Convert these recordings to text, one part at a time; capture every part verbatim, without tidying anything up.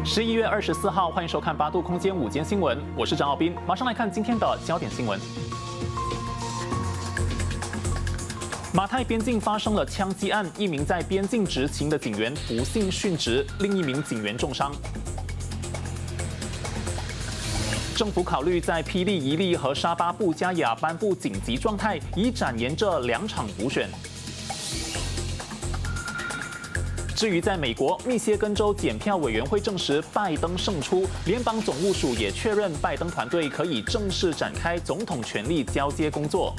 十一月二十四号，欢迎收看八度空间午间新闻，我是张傲斌，马上来看今天的焦点新闻。马泰边境发生了枪击案，一名在边境执勤的警员不幸殉职，另一名警员重伤。政府考虑在霹雳、宜利和沙巴布加雅颁布紧急状态，以展延这两场补选。至于在美国，密歇根州检票委员会证实拜登胜出，联邦总务署也确认拜登团队可以正式展开总统权力交接工作。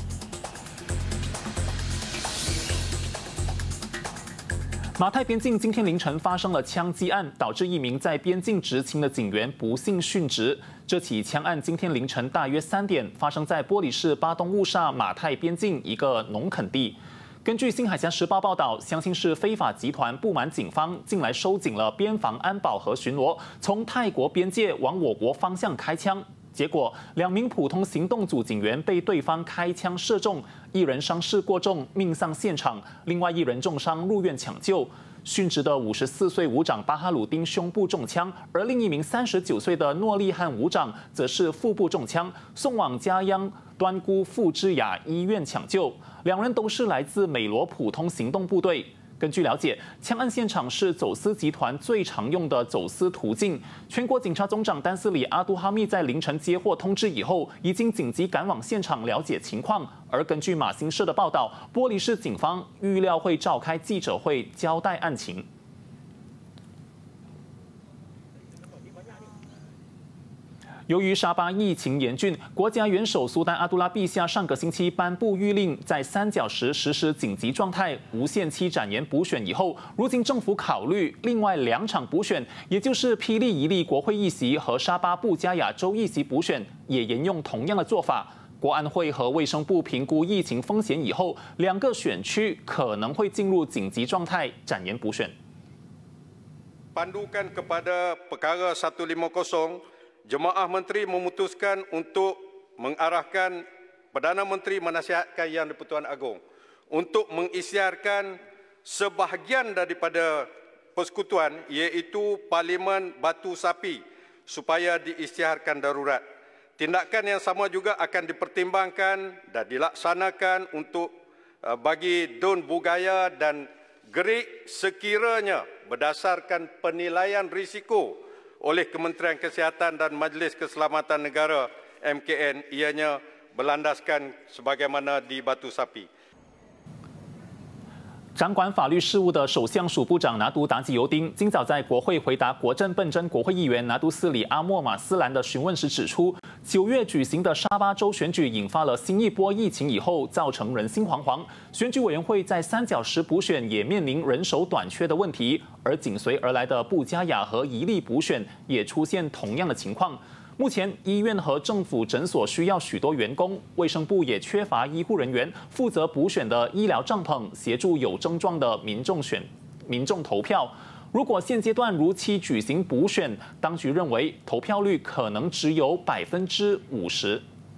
马泰边境今天凌晨发生了枪击案，导致一名在边境执勤的警员不幸殉职。这起枪案今天凌晨大约三点发生在玻里市巴东乌萨马泰边境一个农垦地。根据《新海峡时报》报道，相信是非法集团不满警方近来收紧了边防安保和巡逻，从泰国边界往我国方向开枪。结果，两名普通行动组警员被对方开枪射中，一人伤势过重，命丧现场；另外一人重伤入院抢救。殉职的五十四岁武长巴哈鲁丁胸部中枪，而另一名三十九岁的诺利汉武长则是腹部中枪，送往嘉央端姑富之雅医院抢救。两人都是来自美罗普通行动部队。根据了解，枪案现场是走私集团最常用的走私途径。全国警察总长丹斯里阿杜哈密在凌晨接获通知以后，已经紧急赶往现场了解情况。而根据马新社的报道，玻里市警方预料会召开记者会交代案情。由于沙巴疫情严峻，国家元首苏丹阿杜拉陛下上个星期颁布谕令，在三角石实施紧急状态，无限期展延补选以后，如今政府考虑另外两场补选，也就是霹雳宜利国会议席和沙巴布加雅州议席补选，也沿用同样的做法。国安会和卫生部评估疫情风险以后，两个选区可能会进入紧急状态，展延补选。 Pandukan kepada perkara seratus lima puluh. Jemaah Menteri memutuskan untuk mengarahkan Perdana Menteri menasihatkan Yang di-Pertuan Agong untuk mengisytiharkan sebahagian daripada persekutuan iaitu Parlimen Batu Sapi supaya diisytiharkan darurat. Tindakan yang sama juga akan dipertimbangkan dan dilaksanakan untuk bagi Dun Bugaya dan Gerik sekiranya berdasarkan penilaian risiko oleh Kementerian Kesihatan dan Majlis Keselamatan Negara M K N ianya berlandaskan sebagaimana di Batu Sapi。 掌管法律事务的首相署部长拿督达吉尤丁今早在国会回答国政笨真国会议员拿督斯里阿莫马斯兰的询问时指出，九月举行的沙巴州选举引发了新一波疫情以后，造成人心惶惶。选举委员会在三角石补选也面临人手短缺的问题，而紧随而来的布加雅和宜利补选也出现同样的情况。目前，医院和政府诊所需要许多员工，卫生部也缺乏医护人员，负责补选的医疗帐篷协助有症状的民众选民众投票。如果现阶段如期举行补选，当局认为投票率可能只有百分之五十。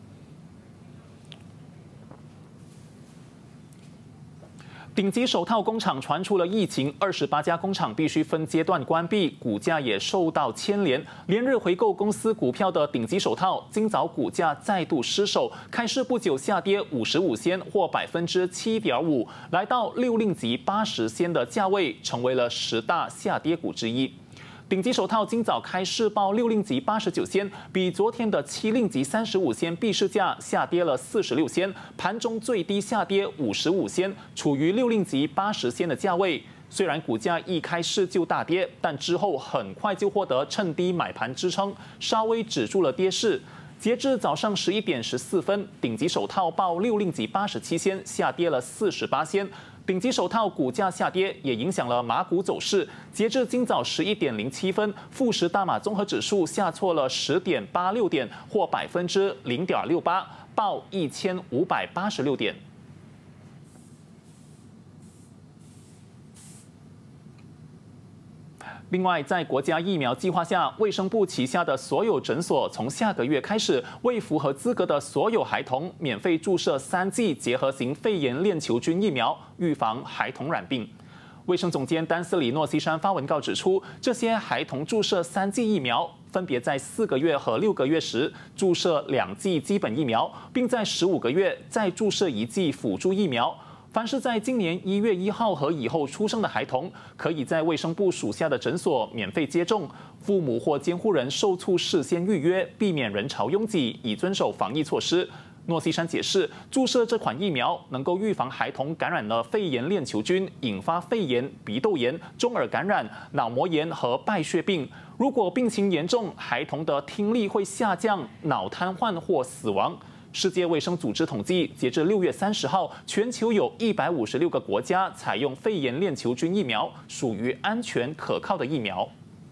顶级手套工厂传出了疫情，二十八家工厂必须分阶段关闭，股价也受到牵连。连日回购公司股票的顶级手套，今早股价再度失守，开市不久下跌五十五仙或百分之七点五，来到六令吉八十仙的价位，成为了十大下跌股之一。顶级手套今早开市报六令吉八十九仙，比昨天的七令吉三十五仙闭市价下跌了四十六仙，盘中最低下跌五十五仙，处于六令吉八十仙的价位。虽然股价一开市就大跌，但之后很快就获得趁低买盘支撑，稍微止住了跌势。截至早上十一点十四分，顶级手套报六令吉八十七仙，下跌了四十八仙。顶级手套股价下跌，也影响了马股走势。截至今早十一点零七分，富时大马综合指数下挫了十点八六点，或百分之零点六八，报一千五百八十六点。另外，在国家疫苗计划下，卫生部旗下的所有诊所从下个月开始，为符合资格的所有孩童免费注射三剂结合型肺炎链球菌疫苗，预防孩童染病。 卫生总监丹斯里诺西山发文告指出，这些孩童注射三剂疫苗，分别在四个月和六个月时注射两剂基本疫苗，并在十五个月再注射一剂辅助疫苗。凡是在今年一月一号和以后出生的孩童，可以在卫生部属下的诊所免费接种。父母或监护人受促事先预约，避免人潮拥挤，以遵守防疫措施。诺西山解释，注射这款疫苗能够预防孩童感染了肺炎链球菌，引发肺炎、鼻窦炎、中耳感染、脑膜炎和败血病。如果病情严重，孩童的听力会下降、脑瘫痪或死亡。世界卫生组织统计，截至六月三十号，全球有一百五十六个国家采用肺炎链球菌疫苗，属于安全可靠的疫苗。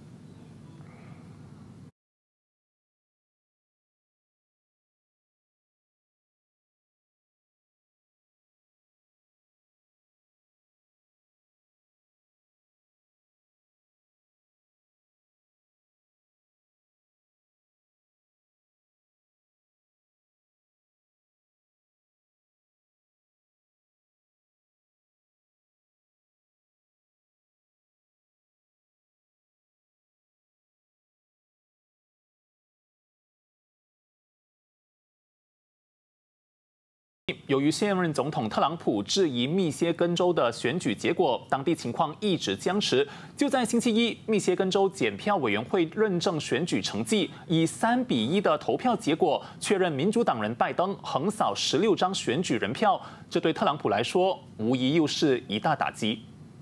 由于现任总统特朗普质疑密歇根州的选举结果，当地情况一直僵持。就在星期一，密歇根州检票委员会认证选举成绩，以三比一的投票结果确认民主党人拜登横扫十六张选举人票，这对特朗普来说无疑又是一大打击。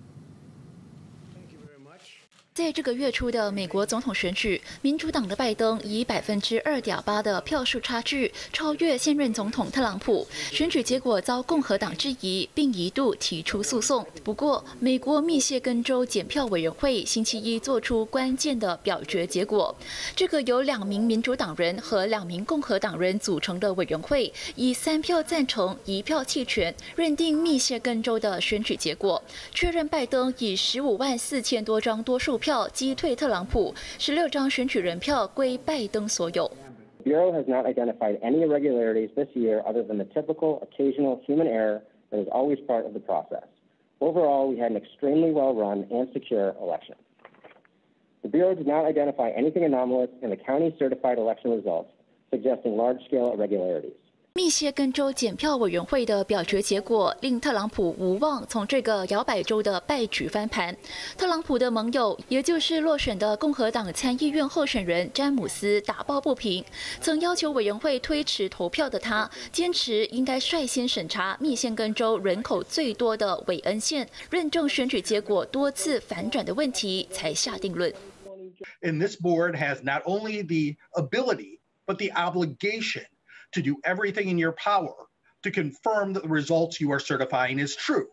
在这个月初的美国总统选举，民主党的拜登以百分之二点八的票数差距超越现任总统特朗普。选举结果遭共和党质疑，并一度提出诉讼。不过，美国密歇根州检票委员会星期一做出关键的表决结果。这个由两名民主党人和两名共和党人组成的委员会，以三票赞成、一票弃权，认定密歇根州的选举结果，确认拜登以十五万四千多张多数票击退特朗普，十六张选举人票归拜登所有。 The Bureau has not identified any irregularities this year other than the typical occasional human error that is always part of the process. Overall, we had an extremely well-run and secure election. The Bureau did not identify anything anomalous in the county certified election results, suggesting large-scale irregularities. 密歇根州检票委员会的表决结果令特朗普无望从这个摇摆州的败局翻盘。特朗普的盟友，也就是落选的共和党参议院候选人詹姆斯打抱不平，曾要求委员会推迟投票的他，坚持应该率先审查密歇根州人口最多的韦恩县认证选举结果多次反转的问题，才下定论。 And this board has not only the ability, but the obligation to do everything in your power to confirm that the results you are certifying is true.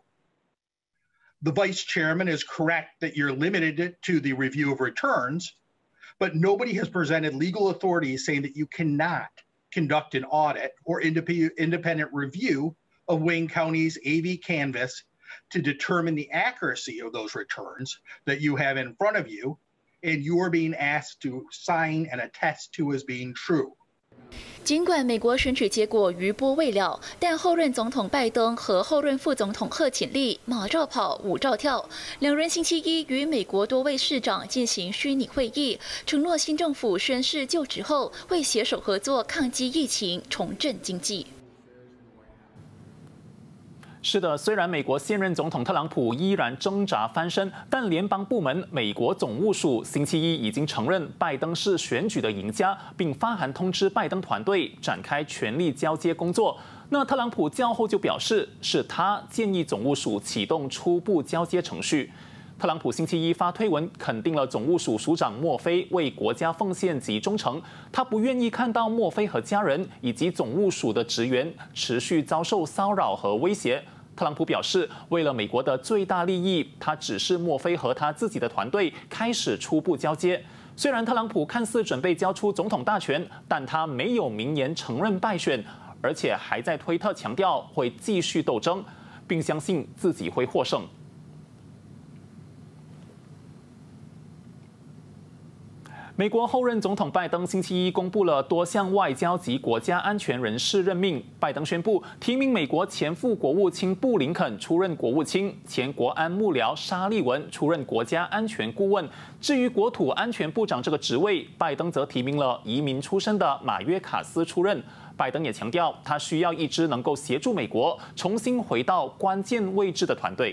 The vice chairman is correct that you're limited to the review of returns, but nobody has presented legal authority saying that you cannot conduct an audit or independent review of Wayne County's A V canvass to determine the accuracy of those returns that you have in front of you, and you are being asked to sign and attest to as being true. 尽管美国选举结果余波未了，但后任总统拜登和后任副总统贺锦丽马照跑，舞照跳。两人星期一与美国多位市长进行虚拟会议，承诺新政府宣誓就职后会携手合作抗击疫情、重振经济。 是的，虽然美国现任总统特朗普依然挣扎翻身，但联邦部门美国总务署星期一已经承认拜登是选举的赢家，并发函通知拜登团队展开权力交接工作。那特朗普较后就表示，是他建议总务署启动初步交接程序。特朗普星期一发推文肯定了总务署署长墨菲为国家奉献及忠诚，他不愿意看到墨菲和家人以及总务署的职员持续遭受骚扰和威胁。特朗普表示，为了美国的最大利益，他指示墨菲和他自己的团队开始初步交接。虽然特朗普看似准备交出总统大权，但他没有明言承认败选，而且还在推特强调会继续斗争，并相信自己会获胜。 美国后任总统拜登星期一公布了多项外交及国家安全人事任命。拜登宣布提名美国前副国务卿布林肯出任国务卿，前国安幕僚沙利文出任国家安全顾问。至于国土安全部长这个职位，拜登则提名了移民出身的马约卡斯出任。拜登也强调，他需要一支能够协助美国重新回到关键位置的团队。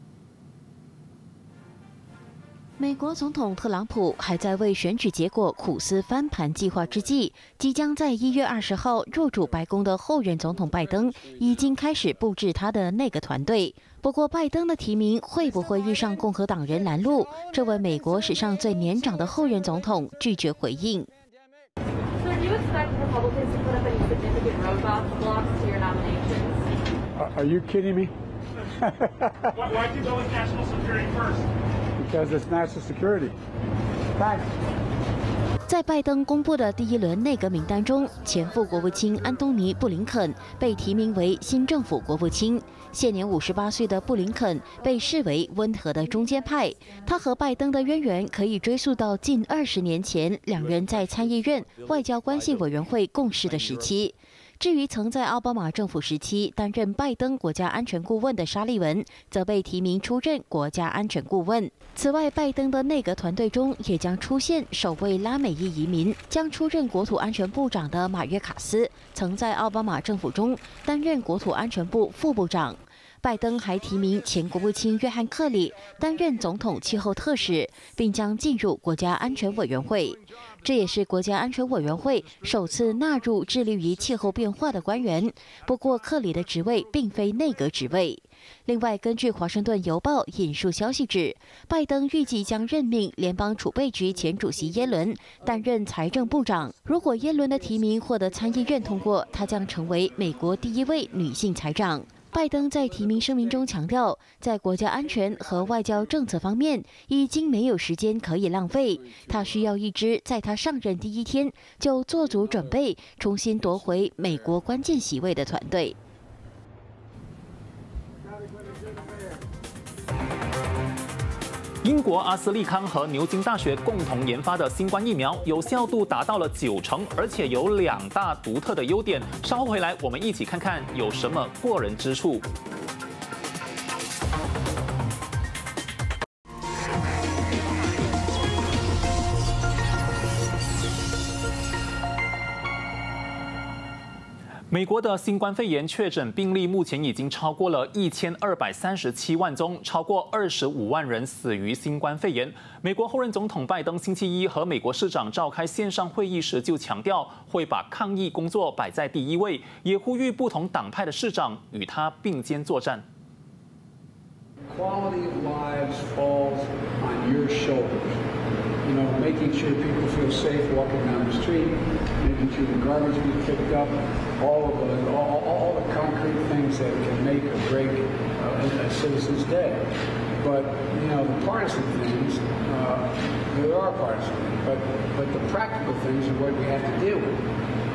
美国总统特朗普还在为选举结果苦思翻盘计划之际，即将在一月二十号入主白宫的后任总统拜登已经开始布置他的内阁团队。不过，拜登的提名会不会遇上共和党人拦路？这位美国史上最年长的后任总统拒绝回应。 Are you kidding me? Why'd you go with national security first? Because it's national security. Thanks. 在拜登公布的第一轮内阁名单中，前副国务卿安东尼·布林肯被提名为新政府国务卿。现年五十八岁的布林肯被视为温和的中间派，他和拜登的渊源可以追溯到近二十年前，两人在参议院外交关系委员会共事的时期。 至于曾在奥巴马政府时期担任拜登国家安全顾问的沙利文，则被提名出任国家安全顾问。此外，拜登的内阁团队中也将出现首位拉美裔移民，将出任国土安全部长的马约卡斯，曾在奥巴马政府中担任国土安全部副部长。 拜登还提名前国务卿约翰·克里担任总统气候特使，并将进入国家安全委员会。这也是国家安全委员会首次纳入致力于气候变化的官员。不过，克里的职位并非内阁职位。另外，根据《华盛顿邮报》引述消息指，拜登预计将任命联邦储备局前主席耶伦担任财政部长。如果耶伦的提名获得参议院通过，她将成为美国第一位女性财长。 拜登在提名声明中强调，在国家安全和外交政策方面已经没有时间可以浪费。他需要一支在他上任第一天就做足准备、重新夺回美国关键席位的团队。 英国阿斯利康和牛津大学共同研发的新冠疫苗有效度达到了九成，而且有两大独特的优点。稍后回来，我们一起看看有什么过人之处。 美国的新冠肺炎确诊病例目前已经超过了一千二百三十七万宗，超过二十五万人死于新冠肺炎。美国后任总统拜登星期一和美国市长召开线上会议时就强调，会把抗疫工作摆在第一位，也呼吁不同党派的市长与他并肩作战。 Quality of lives falls on your shoulders. You know, making sure people feel safe walking down the street, making sure the garbage gets picked up, all of the all, all the concrete things that can make or break uh, a citizen's day. But you know, the partisan things, uh, there are partisan, but but the practical things are what we have to deal with.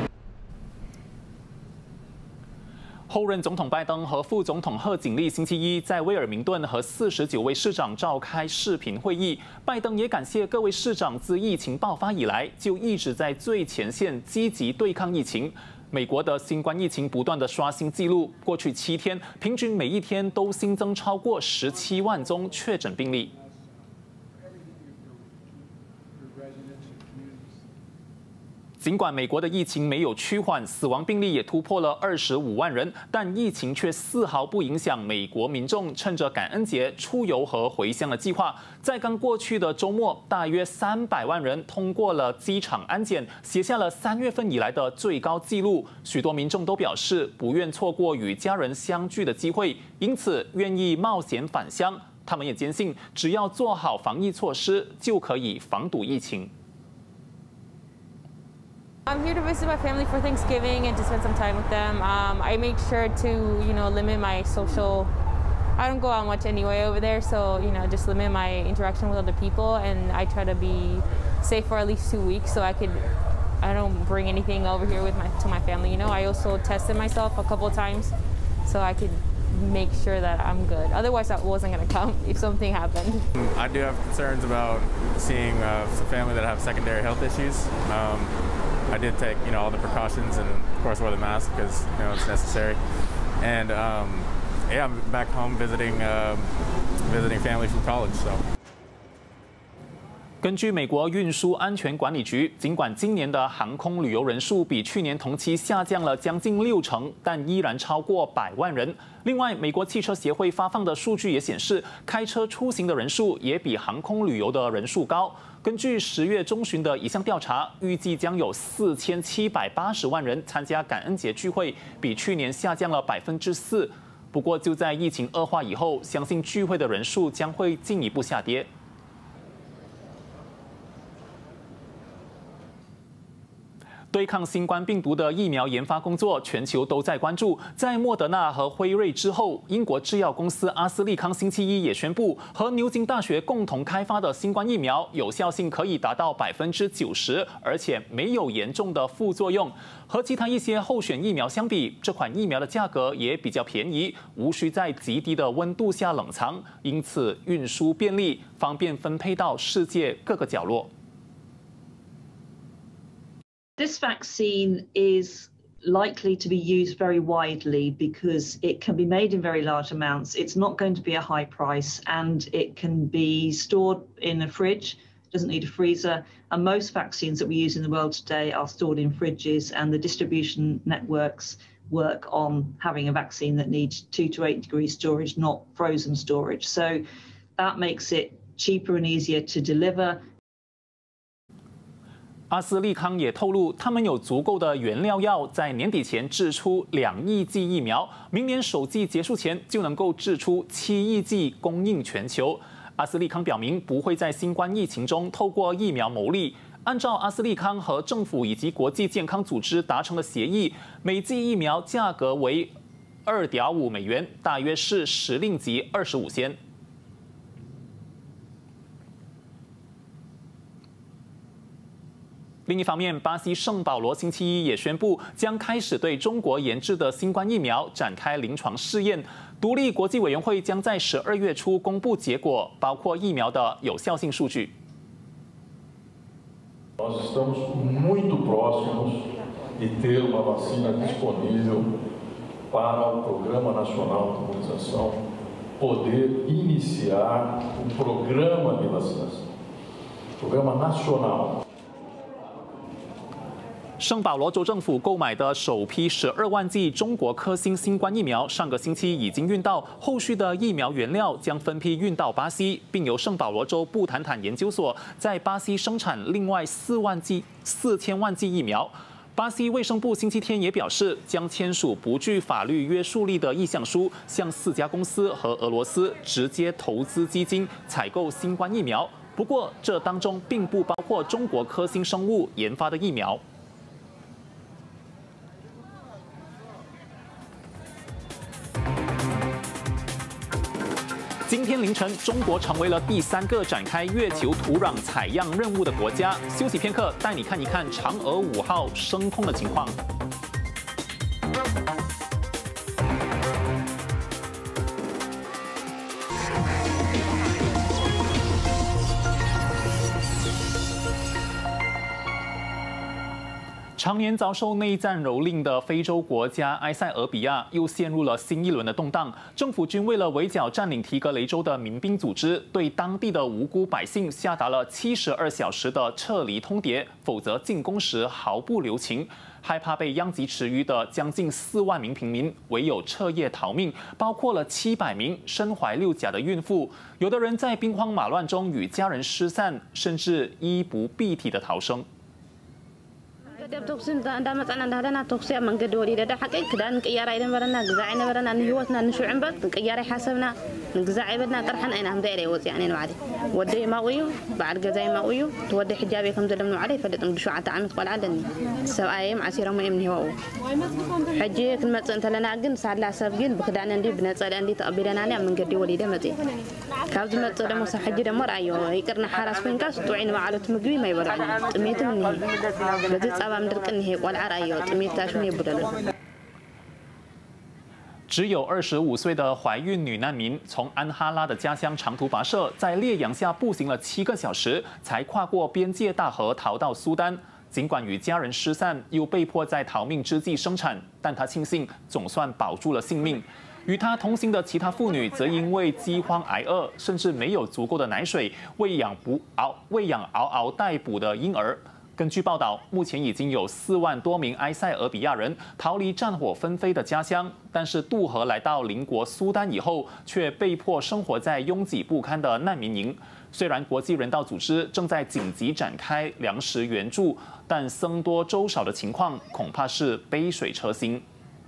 后任总统拜登和副总统贺锦丽星期一在威尔明顿和四十九位市长召开视频会议。拜登也感谢各位市长自疫情爆发以来就一直在最前线积极对抗疫情。美国的新冠疫情不断的刷新纪录，过去七天平均每一天都新增超过十七万宗确诊病例。 尽管美国的疫情没有趋缓，死亡病例也突破了二十五万人，但疫情却丝毫不影响美国民众趁着感恩节出游和回乡的计划。在刚过去的周末，大约三百万人通过了机场安检，写下了三月份以来的最高纪录。许多民众都表示不愿错过与家人相聚的机会，因此愿意冒险返乡。他们也坚信，只要做好防疫措施，就可以防堵疫情。 I'm here to visit my family for Thanksgiving and to spend some time with them. Um, I make sure to, you know, limit my social. I don't go out much anyway over there, so you know, just limit my interaction with other people, and I try to be safe for at least two weeks, so I could. I don't bring anything over here with my to my family. You know, I also tested myself a couple of times, so I could make sure that I'm good. Otherwise, I wasn't going to come if something happened. I do have concerns about seeing uh, some family that have secondary health issues. Um, I did take, you know, all the precautions and, of course, wear the mask because, you know, it's necessary. And um, yeah, I'm back home visiting um, visiting family from college. So. 根据美国运输安全管理局，尽管今年的航空旅游人数比去年同期下降了将近六成，但依然超过百万人。另外，美国汽车协会发放的数据也显示，开车出行的人数也比航空旅游的人数高。根据十月中旬的一项调查，预计将有四千七百八十万人参加感恩节聚会，比去年下降了百分之四。不过，就在疫情恶化以后，相信聚会的人数将会进一步下跌。 对抗新冠病毒的疫苗研发工作，全球都在关注。在莫德纳和辉瑞之后，英国制药公司阿斯利康星期一也宣布，和牛津大学共同开发的新冠疫苗有效性可以达到百分之九十，而且没有严重的副作用。和其他一些候选疫苗相比，这款疫苗的价格也比较便宜，无需在极低的温度下冷藏，因此运输便利，方便分配到世界各个角落。 This vaccine is likely to be used very widely because it can be made in very large amounts. It's not going to be a high price and it can be stored in a fridge, doesn't need a freezer. And most vaccines that we use in the world today are stored in fridges, and the distribution networks work on having a vaccine that needs two to eight degree storage, not frozen storage. So that makes it cheaper and easier to deliver. 阿斯利康也透露，他们有足够的原料药，在年底前制出两亿剂疫苗，明年首季结束前就能够制出七亿剂，供应全球。阿斯利康表明，不会在新冠疫情中透过疫苗牟利。按照阿斯利康和政府以及国际健康组织达成的协议，每剂疫苗价格为二点五美元，大约是时令级二十五仙。 另一方面，巴西圣保罗星期一也宣布，将开始对中国研制的新冠疫苗展开临床试验。独立国际委员会将在十二月初公布结果，包括疫苗的有效性数据。 Nós estamos muito próximos de ter uma vacina disponível para o Programa Nacional de Imunização poder iniciar um programa de vacinação, programa nacional. 圣保罗州政府购买的首批十二万剂中国科兴新冠疫苗，上个星期已经运到，后续的疫苗原料将分批运到巴西，并由圣保罗州布坦坦研究所在巴西生产另外四万剂、四千万剂疫苗。巴西卫生部星期天也表示，将签署不具法律约束力的意向书，向四家公司和俄罗斯直接投资基金采购新冠疫苗。不过，这当中并不包括中国科兴生物研发的疫苗。 今天凌晨，中国成为了第三个展开月球土壤采样任务的国家。休息片刻，带你看一看嫦娥五号升空的情况。 常年遭受内战蹂躏的非洲国家埃塞俄比亚又陷入了新一轮的动荡。政府军为了围剿占领提格雷州的民兵组织，对当地的无辜百姓下达了七十二小时的撤离通牒，否则进攻时毫不留情。害怕被殃及池鱼的将近四万名平民，唯有彻夜逃命，包括了七百名身怀六甲的孕妇。有的人在兵荒马乱中与家人失散，甚至衣不蔽体的逃生。 تقصي እንዳመጣና እንዳለና ተኩስ ያ መንገድ ወዲ ደዳ حقي ክዳን ቅያራ ይነበረና ግዛዕ ይነበረና ንህይወትና ንሽዑን በት ቅያራ ሓሰብና ንግዛዕ ይበልና ጥርሐና ኢና ምዳይ ላይ ወፂ ያኔ ንባዓዲ ወደይ ማውዩ በዓል ገዛይ ማውዩ ተወደ ሕጃቤ ከም ዘለም ንባዓዲ ይፈልጥም ሸውዓተ ዓመት ቆልዓ ኣለኒ ሰብኣየም ዓሲሮም እዮም ንህወው ሕጂ ክንመፅእ እንተለና ግን ሳላ ሰብ ግን ብክዳን እንዲ ብነፀለ እንዲ ተቐቢለና ያ መንገዲ ወሊደ መፂ ካብ ዝመፅእ ደሞ ሰብ ሕጂ ደሞ ራእዮ ይቅርና ሓራስ ኮንካስ ጥዑይ ንባዕሎት ምግቢ ማይበልዑ ጥሜትም እንሂ በዚ ጸባ ምድርቅን ይሄ ቆልዓ ራእዮ ጥሜት ታሽን ይብደሉ 只有二十五岁的怀孕女难民从安哈拉的家乡长途跋涉，在烈阳下步行了七个小时，才跨过边界大河逃到苏丹。尽管与家人失散，又被迫在逃命之际生产，但她庆幸总算保住了性命。与她同行的其他妇女则因为饥荒挨饿，甚至没有足够的奶水喂养不嗷喂养嗷嗷待哺的婴儿。 根据报道，目前已经有四万多名埃塞俄比亚人逃离战火纷飞的家乡，但是渡河来到邻国苏丹以后，却被迫生活在拥挤不堪的难民营。虽然国际人道组织正在紧急展开粮食援助，但僧多粥少的情况恐怕是杯水车薪。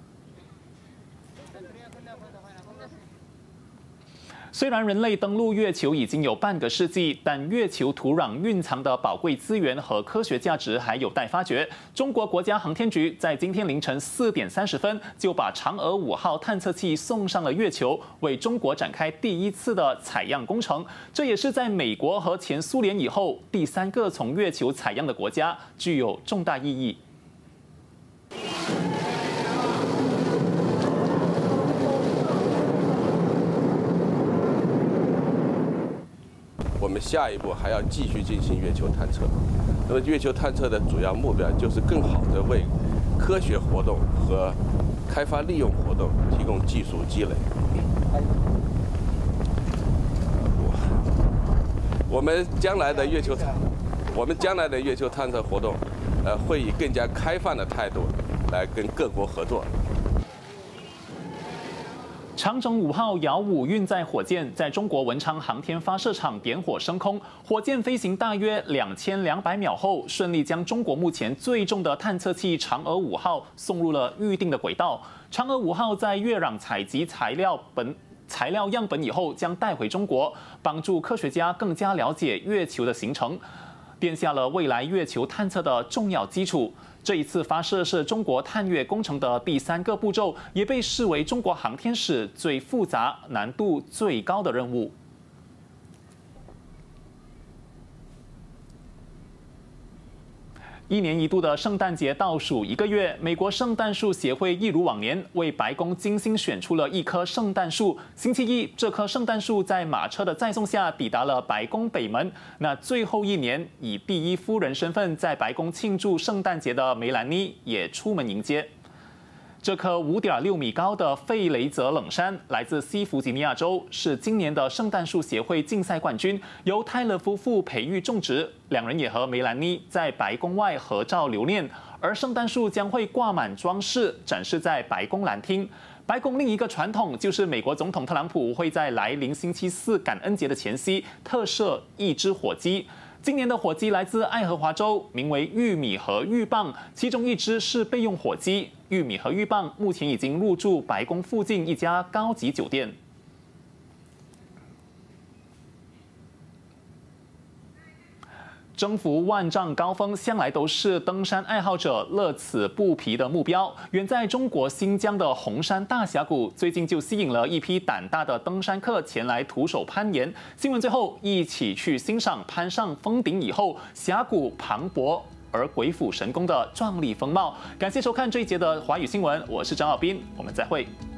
虽然人类登陆月球已经有半个世纪，但月球土壤蕴藏的宝贵资源和科学价值还有待发掘。中国国家航天局在今天凌晨四点三十分就把嫦娥五号探测器送上了月球，为中国展开第一次的采样工程。这也是在美国和前苏联以后第三个从月球采样的国家，具有重大意义。 我们下一步还要继续进行月球探测。那么，月球探测的主要目标就是更好地为科学活动和开发利用活动提供技术积累。我们将来的月球，我们将来的月球探测活动，呃，会以更加开放的态度来跟各国合作。 长征五号遥五运载火箭在中国文昌航天发射场点火升空，火箭飞行大约两千两百秒后，顺利将中国目前最重的探测器嫦娥五号送入了预定的轨道。嫦娥五号在月壤采集材料本材料样本以后，将带回中国，帮助科学家更加了解月球的形成，奠下了未来月球探测的重要基础。 这一次发射是中国探月工程的第三个步骤，也被视为中国航天史最复杂、难度最高的任务。一年一度的圣诞节倒数一个月，美国圣诞树协会一如往年为白宫精心选出了一棵圣诞树。星期一，这棵圣诞树在马车的载送下抵达了白宫北门。那最后一年，以第一夫人身份在白宫庆祝圣诞节的梅兰妮也出门迎接。 这棵五点六米高的费雷泽冷杉来自西弗吉尼亚州，是今年的圣诞树协会竞赛冠军，由泰勒夫妇培育种植。两人也和梅兰妮在白宫外合照留念。而圣诞树将会挂满装饰，展示在白宫蓝厅。白宫另一个传统就是美国总统特朗普会在来临星期四感恩节的前夕特设一只火鸡。 今年的火鸡来自爱荷华州，名为玉米和玉棒，其中一只是备用火鸡。玉米和玉棒目前已经入住白宫附近一家高级酒店。征服万丈高峰向来都是登山爱好者乐此不疲的目标。远在中国新疆的红山大峡谷，最近就吸引了一批胆大的登山客前来徒手攀岩。新闻最后，一起去欣赏攀上峰顶以后，峡谷磅礴而鬼斧神工的壮丽风貌。感谢收看这一节的华语新闻，我是张浩斌，我们再会。